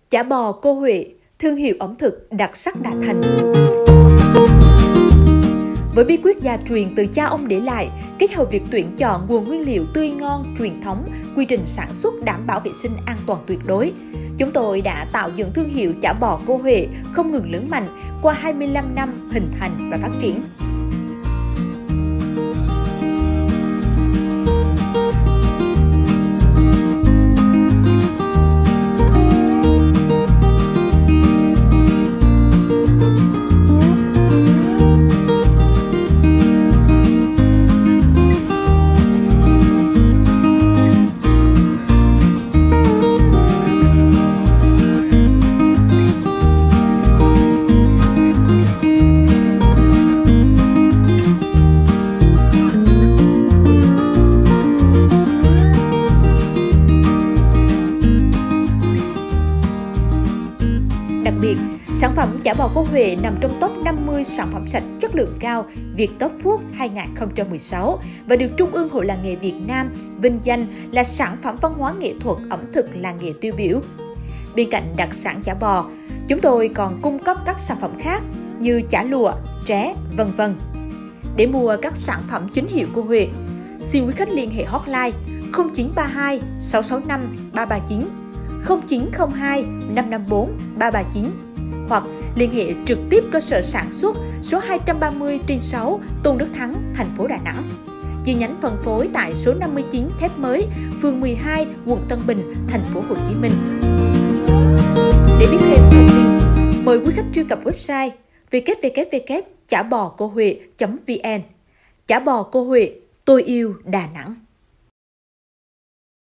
Chả bò cô Huệ, thương hiệu ẩm thực đặc sắc Đà Thành. Với bí quyết gia truyền từ cha ông để lại, kết hợp việc tuyển chọn nguồn nguyên liệu tươi ngon, truyền thống, quy trình sản xuất đảm bảo vệ sinh an toàn tuyệt đối, chúng tôi đã tạo dựng thương hiệu chả bò cô Huệ không ngừng lớn mạnh qua 25 năm hình thành và phát triển. Đặc biệt, sản phẩm chả bò cô Huệ nằm trong top 50 sản phẩm sạch chất lượng cao Viettopfood 2016 và được Trung ương Hội Làng nghề Việt Nam vinh danh là sản phẩm văn hóa nghệ thuật ẩm thực làng nghề tiêu biểu. Bên cạnh đặc sản chả bò, chúng tôi còn cung cấp các sản phẩm khác như chả lụa, tré, v.v. Để mua các sản phẩm chính hiệu cô Huệ, xin quý khách liên hệ hotline 0932 665 339, 0902 554 339 hoặc liên hệ trực tiếp cơ sở sản xuất số 230/6 Tôn Đức Thắng, thành phố Đà Nẵng. Chi nhánh phân phối tại số 59 Thép Mới, phường 12, quận Tân Bình, thành phố Hồ Chí Minh. Để biết thêm thông tin, mời quý khách truy cập website www.charbòcohuệ.vn. Chả bò cô Huệ, tôi yêu Đà Nẵng.